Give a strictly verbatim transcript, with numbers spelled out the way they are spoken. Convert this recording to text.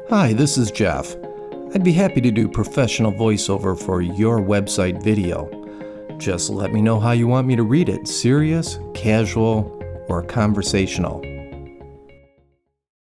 Hi, this is Jeff. I'd be happy to do professional voiceover for your website video. Just let me know how you want me to read it, serious, casual, or conversational.